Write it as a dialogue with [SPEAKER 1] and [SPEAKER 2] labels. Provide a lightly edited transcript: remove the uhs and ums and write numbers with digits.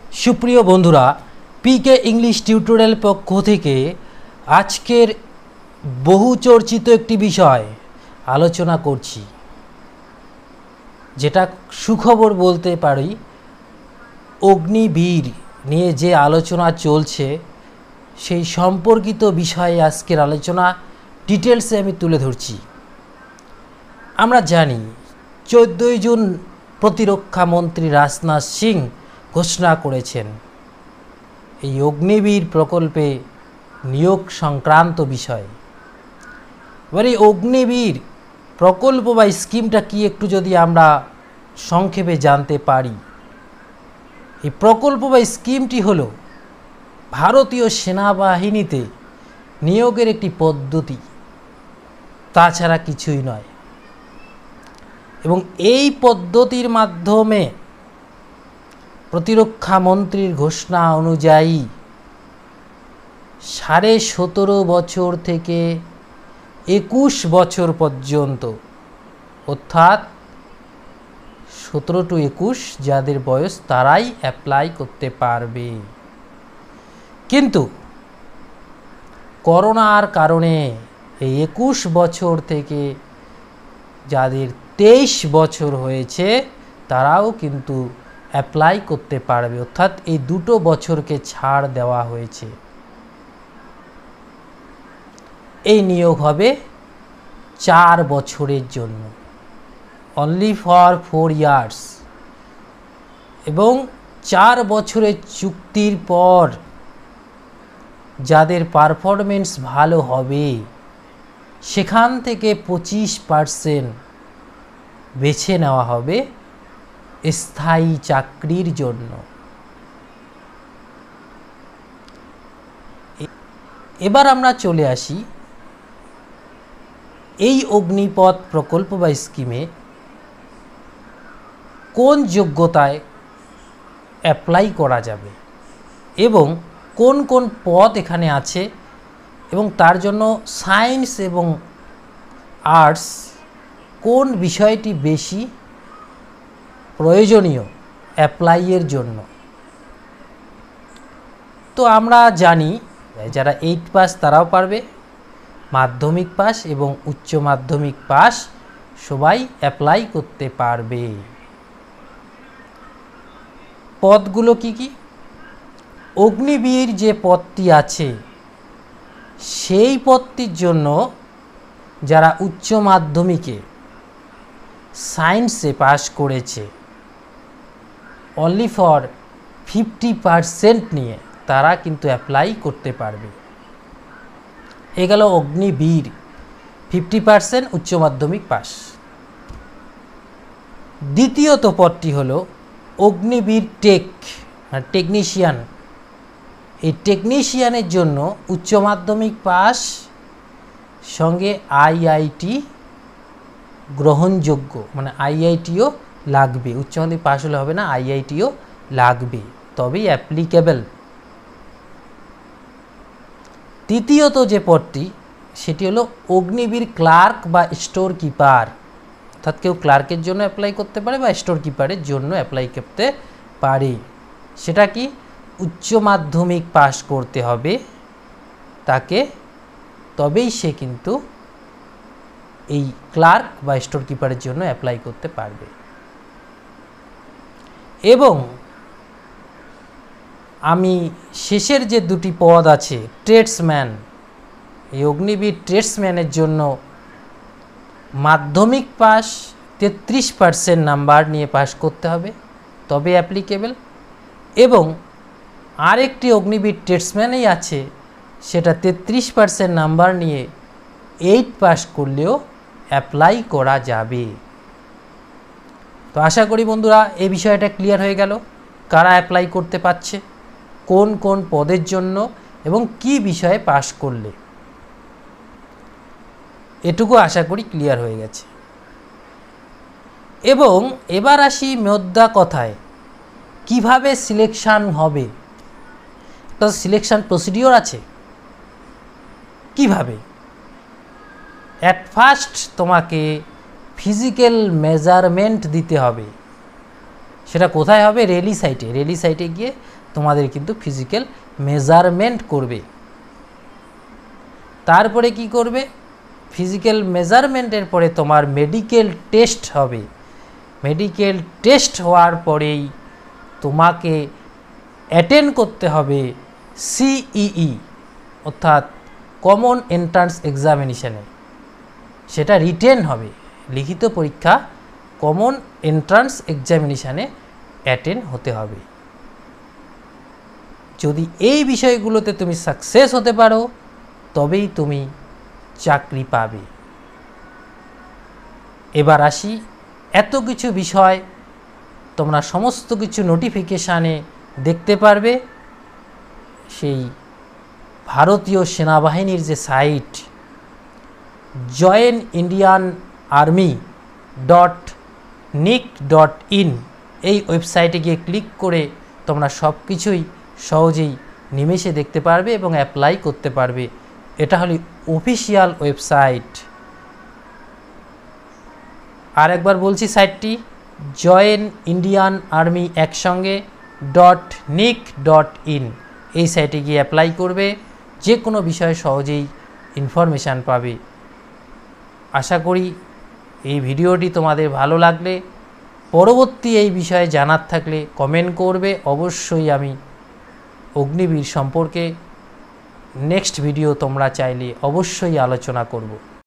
[SPEAKER 1] সুপ্রিয় বন্ধুরা, পিকে English tutorial পক্ষ থেকে আজকের বহু চর্চিত একটি বিষয় আলোচনা করছি, যেটা সুখবর বলতে পারি। অগ্নিবীর নিয়ে যে আলোচনা চলছে সেই সম্পর্কিত বিষয়ে আজকের আলোচনা ডিটেলসে আমি তুলে ধরছি। আমরা জানি 14 জুন প্রতিরক্ষা মন্ত্রী রাজনাথ সিং ঘোষণা করেছেন এই অগ্নিবীর প্রকল্পে নিয়োগ সংক্রান্ত বিষয়। এবার এই অগ্নিবীর প্রকল্প বা স্কিমটা কি একটু যদি আমরা সংক্ষেপে জানতে পারি। এই প্রকল্প বা স্কিমটি হলো ভারতীয় সেনাবাহিনীতে নিয়োগের একটি পদ্ধতি, তাছাড়া কিছুই নয়। এবং এই পদ্ধতির মাধ্যমে প্রতিরক্ষা মন্ত্রীর ঘোষণা অনুযায়ী 17.5 বছর থেকে 21 বছর পর্যন্ত, অর্থাৎ 17 to 21 যাদের বয়স তারাই অ্যাপ্লাই করতে পারবে। কিন্তু করোনার কারণে এই 21 বছর থেকে যাদের 23 বছর হয়েছে তারাও কিন্তু অ্যাপ্লাই করতে পারবে, অর্থাৎ এই 2 বছরকে ছাড় দেওয়া হয়েছে। এই নিয়োগ হবে 4 বছরের জন্য, অনলি ফর 4 ইয়ার্স। এবং 4 বছরের চুক্তির পর যাদের পারফরমেন্স ভালো হবে সেখান থেকে 25% বেছে নেওয়া হবে স্থায়ী চাকরির জন্য। এবার আমরা চলে আসি এই অগ্নিপথ প্রকল্প বা স্কিমে কোন যোগ্যতায় অ্যাপ্লাই করা যাবে এবং কোন কোন পদ এখানে আছে, এবং তার জন্য সায়েন্স এবং আর্টস কোন বিষয়টি বেশি প্রয়োজনীয় অ্যাপ্লাইয়ের জন্য। তো আমরা জানি যারা 8 পাস তারাও পারবে, মাধ্যমিক পাস এবং উচ্চ মাধ্যমিক পাস সবাই অ্যাপ্লাই করতে পারবে। পদগুলো কি কি? অগ্নিবীর যে পদটি আছে সেই পদটির জন্য যারা উচ্চ মাধ্যমিকে সায়েন্সে পাস করেছে অনলি ফর 50% নিয়ে তারা কিন্তু অ্যাপ্লাই করতে পারবে। এ গেল অগ্নিবীর, 50% উচ্চ মাধ্যমিক পাস। দ্বিতীয়ত পদটি হলো অগ্নিবীর টেকনিশিয়ান। এই টেকনিশিয়ানের জন্য উচ্চ মাধ্যমিক পাস সঙ্গে আইআইটি গ্রহণযোগ্য, মানে আইআইটিও লাগবে। উচ্চ মাধ্যমিক পাস হলে হবে না, আইআইটিও লাগবে, তবেই অ্যাপ্লিকেবল। তৃতীয়ত যে পদটি সেটি হলো অগ্নিবীর ক্লার্ক বা স্টোর কিপার, অর্থাৎ কেউ ক্লার্কের জন্য অ্যাপ্লাই করতে পারে বা স্টোর কিপারের জন্য অ্যাপ্লাই করতে পারে। সেটা কি? উচ্চ মাধ্যমিক পাস করতে হবে তাকে, তবেই সে কিন্তু এই ক্লার্ক বা স্টোর কিপারের জন্য অ্যাপ্লাই করতে পারবে। এবং আমি শেষের যে 2টি পদ আছে ট্রেডসম্যান, এই অগ্নিবীর ট্রেডসম্যানের জন্য মাধ্যমিক পাস 33% নাম্বার নিয়ে পাস করতে হবে, তবে অ্যাপ্লিকেবল। এবং আরেকটি অগ্নিবীর ট্রেডসম্যানই আছে, সেটা 33% নাম্বার নিয়ে 8 পাস করলেও অ্যাপ্লাই করা যাবে। তো আশা করি বন্ধুরা এই বিষয়টা ক্লিয়ার হয়ে গেল, কারা অ্যাপ্লাই করতে পারছে, কোন কোন পদের জন্য এবং কি বিষয়ে পাস করলে। এটুকু আশা করি ক্লিয়ার হয়ে গেছে। এবং এবার আসি মোদ্দা কথায়, কিভাবে সিলেকশন হবে। একটা সিলেকশন প্রসিডিওর আছে। কিভাবে? অ্যাট ফার্স্ট তোমাকে ফিজিক্যাল মেজারমেন্ট দিতে হবে। সেটা কোথায় হবে? রেলি সাইটে। রেলি সাইটে গিয়ে তোমাদের কিন্তু ফিজিক্যাল মেজারমেন্ট করবে। তারপরে কি করবে? ফিজিক্যাল মেজারমেন্টের পরে তোমার মেডিকেল টেস্ট হবে। মেডিকেল টেস্ট হওয়ার পরেই তোমাকে অ্যাটেন্ড করতে হবে সিইই অর্থাৎ কমন এন্ট্রান্স এক্সামিনেশানে। সেটা রিটেন হবে, লিখিত পরীক্ষা কমন এন্ট্রান্স এক্সামিনেশানে অ্যাটেন্ড হতে হবে। যদি এই বিষয়গুলোতে তুমি সাকসেস হতে পারো তবেই তুমি চাকরি পাবে। এবার আসি, এত কিছু বিষয় তোমরা সমস্ত কিছু নোটিফিকেশানে দেখতে পারবে সেই ভারতীয় সেনাবাহিনীর যে সাইট joinindianarmy.nic.in এই ওয়েবসাইটে গিয়ে ক্লিক করে তোমরা সব কিছুই সহজেই নিমেষে দেখতে পারবে এবং অ্যাপ্লাই করতে পারবে। এটা হলো অফিসিয়াল ওয়েবসাইট। আর একবার বলছি সাইটটি joinindianarmy একসঙ্গে .nic.in। এই সাইটে গিয়ে অ্যাপ্লাই করবে, যে কোনো বিষয়ে সহজেই ইনফরমেশান পাবে। আশা করি এই ভিডিওটি তোমাদের ভালো লাগলে পরবর্তী এই বিষয়ে জানার থাকলে কমেন্ট করবে। অবশ্যই আমি অগ্নিবীর সম্পর্কে নেক্সট ভিডিও তোমরা চাইলে অবশ্যই আলোচনা করব।